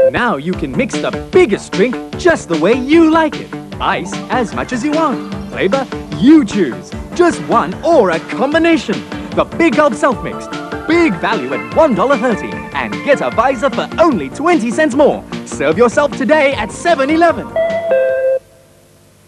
Now you can mix the biggest drink just the way you like it. Ice as much as you want. Flavor, you choose. Just one or a combination. The Big Gulp Self-Mixed. Big value at $1.30. And get a visor for only 20 cents more. Serve yourself today at 7-Eleven.